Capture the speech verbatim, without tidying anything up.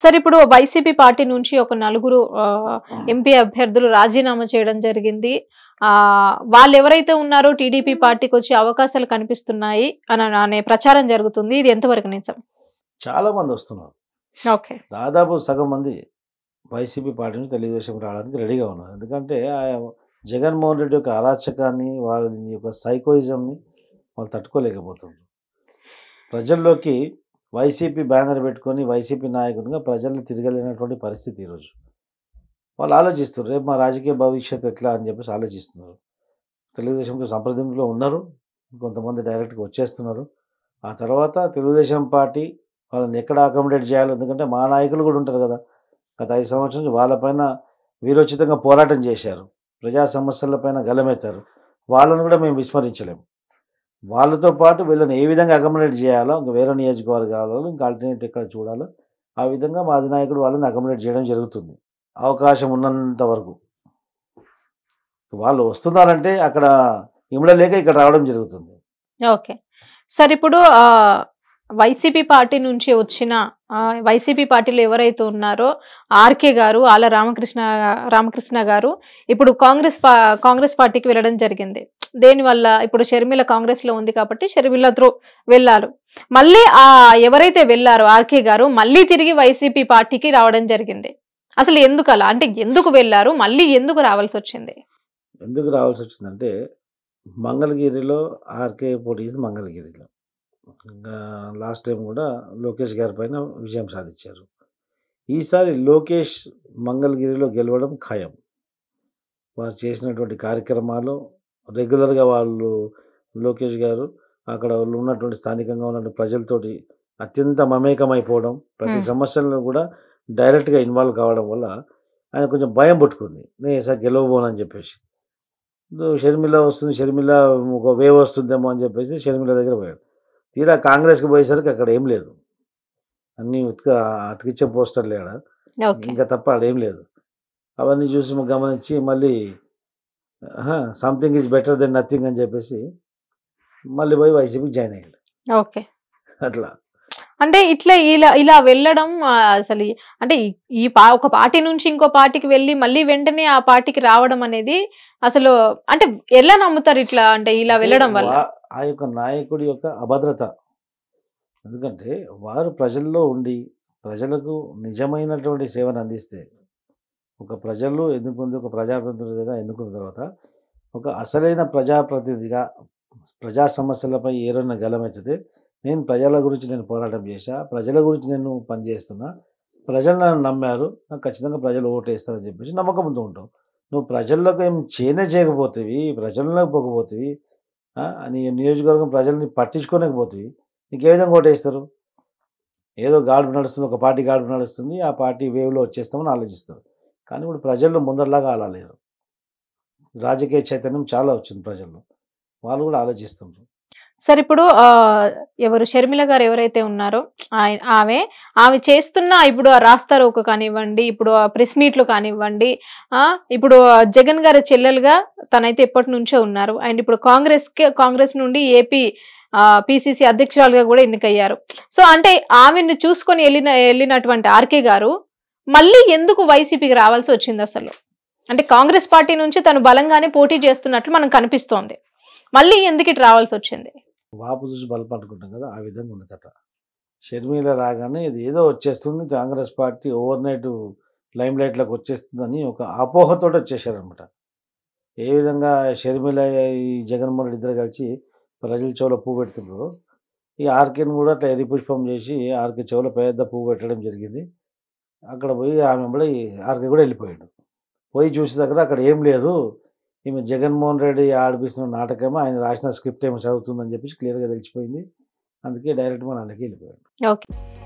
Sir ఇప్పుడు YCP party నుంచి ఒక నలుగురు ఎంపీ అభ్యర్థులు రాజీనామా చేయడం జరిగింది. ఆ వాళ్ళు ఎవరైతే ఉన్నారో టీడీపీ పార్టీకి వచ్చే అవకాశాలు కనిపిస్తున్నాయి అని అనే ప్రచారం జరుగుతుంది. ఇది ఎంతవరకు నిజం? చాలా మంది వస్తున్నారు. ఓకే, దాదాపు సగం మంది వైసీపీ పార్టీ నుంచి తెలుగుదేశం రావడానికి రెడీగా ఉన్నారు. ఎందుకంటే జగన్మోహన్ రెడ్డి యొక్క అరాచకాన్ని, వాళ్ళ యొక్క సైకోయిజంని వాళ్ళు తట్టుకోలేకపోతున్నారు. ప్రజల్లోకి వైసీపీ బ్యానర్ పెట్టుకొని వైసీపీ నాయకునిగా ప్రజల్ని తిరగలేనటువంటి పరిస్థితి ఈరోజు. వాళ్ళు ఆలోచిస్తున్నారు, రేపు మా రాజకీయ భవిష్యత్తు ఎట్లా అని చెప్పేసి ఆలోచిస్తున్నారు. తెలుగుదేశంతో సంప్రదింపులో ఉన్నారు, కొంతమంది డైరెక్ట్గా వచ్చేస్తున్నారు. ఆ తర్వాత తెలుగుదేశం పార్టీ వాళ్ళని ఎక్కడ అకామిడేట్ చేయాలి, ఎందుకంటే మా నాయకులు కూడా ఉంటారు కదా. గత ఐదు సంవత్సరం నుంచి వాళ్ళపైన వీరోచితంగా పోరాటం చేశారు, ప్రజా సమస్యలపైన గలమెత్తారు. వాళ్ళను కూడా మేము విస్మరించలేము. వాళ్ళతో పాటు వీళ్ళని ఏ విధంగా అకామిడేట్ చేయాలో, ఇంకా వేరే నియోజకవర్గాలలో ఇంకా ఆల్టర్నేట్ ఎక్కడ చూడాలో ఆ విధంగా మా అధినాయకుడు వాళ్ళని అకామిడేట్ చేయడం జరుగుతుంది. అవకాశం ఉన్నంత వరకు వాళ్ళు వస్తున్నారంటే అక్కడ ఇమ్మడలేక ఇక్కడ రావడం జరుగుతుంది. ఓకే సార్, ఇప్పుడు వైసీపీ పార్టీ నుంచి వచ్చిన వైసీపీ పార్టీలో ఎవరైతే ఉన్నారో ఆర్కే గారు, ఆల రామకృష్ణ రామకృష్ణ గారు ఇప్పుడు కాంగ్రెస్ కాంగ్రెస్ పార్టీకి వెళ్ళడం జరిగింది. దేనివల్ల? ఇప్పుడు షర్మిల కాంగ్రెస్ లో ఉంది కాబట్టి షర్మిల త్రూ వెళ్ళారు. మళ్ళీ ఆ ఎవరైతే వెళ్ళారో ఆర్కే గారు మళ్ళీ తిరిగి వైసీపీ పార్టీకి రావడం జరిగింది. అసలు ఎందుకు అలా? అంటే ఎందుకు వెళ్ళారు, మళ్ళీ ఎందుకు రావాల్సి వచ్చింది? ఎందుకు రావాల్సి వచ్చిందంటే మంగళగిరిలో ఆర్కే పోటీ చేసి మంగళగిరిలో లాస్ట్ టైం కూడా లోకేష్ గారి పైన విజయం సాధించారు. ఈసారి లోకేష్ మంగళగిరిలో గెలవడం ఖాయం. వారు చేసినటువంటి కార్యక్రమాలు రెగ్యులర్గా వాళ్ళు లోకేష్ గారు అక్కడ వాళ్ళు ఉన్నటువంటి స్థానికంగా ఉన్నటువంటి ప్రజలతోటి అత్యంత మమేకమైపోవడం, ప్రతి సమస్యలను కూడా డైరెక్ట్గా ఇన్వాల్వ్ కావడం వల్ల ఆయన కొంచెం భయం పుట్టుకుంది, నేను ఈసారి గెలవబోనని చెప్పేసి. షర్మిల వస్తుంది, షర్మిల ఒక వేవ్ వస్తుందేమో అని చెప్పేసి షర్మిల దగ్గర పోయాడు. తీరా కాంగ్రెస్కి పోయేసరికి అక్కడ ఏం లేదు, అన్నీ ఉత్క అతికిచ్చే పోస్టర్లు లేడా ఇంకా తప్ప అక్కడేం లేదు. అవన్నీ చూసి గమనించి మళ్ళీ something is better than nothing అని చెప్పేసి మళ్ళీ పోయి వైసీపీకి జాయిన్ అయ్యాడు. ఓకే, అట్లా అంటే ఇట్లా ఇలా ఇలా వెళ్ళడం అసలు అంటే ఈ ఒక పార్టీ నుంచి ఇంకో పార్టీకి వెళ్ళి మళ్ళీ వెంటనే ఆ పార్టీకి రావడం అనేది అసలు అంటే ఎలా నమ్ముతారు ఇట్లా? అంటే ఇలా వెళ్ళడం వల్ల ఆ యొక్క నాయకుడి యొక్క అభద్రత. ఎందుకంటే వారు ప్రజల్లో ఉండి ప్రజలకు నిజమైనటువంటి సేవను అందిస్తే, ఒక ప్రజలు ఎన్నుకుంది ఒక ప్రజాప్రతినిధిగా ఎన్నుకున్న తర్వాత ఒక అసలైన ప్రజాప్రతినిధిగా ప్రజా సమస్యలపై ఏరైనా గలమెత్తితే, నేను ప్రజల గురించి నేను పోరాటం చేశా, ప్రజల గురించి నేను పనిచేస్తున్నా, ప్రజలు నన్ను నమ్మారు, నాకు ఖచ్చితంగా ప్రజలు ఓటేస్తారని చెప్పేసి నమ్మకంతో ఉంటావు. నువ్వు ప్రజల్లోకి ఏం చేయనే చేయకపోతేవి, ప్రజల్లోకి పోకపోతేవి, నీ నియోజకవర్గం ప్రజల్ని పట్టించుకోలేకపోతేవి, నీకు ఏ విధంగా ఓటేస్తారు? ఏదో గాడుపు నడుస్తుంది, ఒక పార్టీ గాడుపు నడుస్తుంది, ఆ పార్టీ వేవ్లో వచ్చేస్తామని ఆలోచిస్తారు. కానీ ఇప్పుడు ప్రజల్లో ముందరలాగా అలా లేరు. రాజకీయ చైతన్యం చాలా వచ్చింది ప్రజల్లో, వాళ్ళు కూడా ఆలోచిస్తున్నారు. సార్, ఇప్పుడు ఎవరు షర్మిల గారు ఎవరైతే ఉన్నారో ఆమె ఆమె చేస్తున్న ఇప్పుడు రాస్తా రోకో కానివ్వండి, ఇప్పుడు ప్రెస్ మీట్లు కానివ్వండి, ఇప్పుడు జగన్ గారి చెల్లెలుగా తనైతే ఎప్పటి నుంచో ఉన్నారు. అండ్ ఇప్పుడు కాంగ్రెస్ కాంగ్రెస్ నుండి ఏపీ పిసిసి అధ్యక్షురాలుగా కూడా ఎన్నికయ్యారు. సో అంటే ఆమెను చూసుకొని వెళ్ళిన వెళ్ళినటువంటి ఆర్కే గారు మళ్ళీ ఎందుకు వైసీపీకి రావాల్సి వచ్చింది అసలు? అంటే కాంగ్రెస్ పార్టీ నుంచి తను బలంగానే పోటీ చేస్తున్నట్లు మనకు కనిపిస్తోంది, మళ్ళీ ఎందుకు ఇటు రావాల్సి వచ్చింది? వాపు చూసి బలపడుకుంటాం కదా, ఆ విధంగా ఉంది కథ. షర్మిల రాగానే ఇది ఏదో వచ్చేస్తుంది, Congress party overnight lime లైట్లోకి వచ్చేస్తుందని ఒక అపోహతో వచ్చేసారనమాట. ఏ విధంగా షర్మిల ఈ జగన్మోహన్ రెడ్డి ఇద్దరు కలిసి ప్రజల చెవులో పువ్వు పెడుతున్నారు, ఈ ఆర్కేని కూడా అట్లా ఎరిపుష్పం చేసి ఆర్కే చెవులో పెద్ద పువ్వు పెట్టడం జరిగింది. అక్కడ పోయి ఆమె కూడా ఆర్కే కూడా వెళ్ళిపోయాడు. పోయి చూసే దగ్గర అక్కడ ఏం లేదు, ఈమె జగన్మోహన్ రెడ్డి ఆడిపిస్తున్న నాటకమో ఆయన రాసిన స్క్రిప్ట్ ఏమో చదువుతుందని చెప్పేసి క్లియర్గా తెలిసిపోయింది. అందుకే డైరెక్ట్ మన అలాగే వెళ్ళిపోయాడు. ఓకే.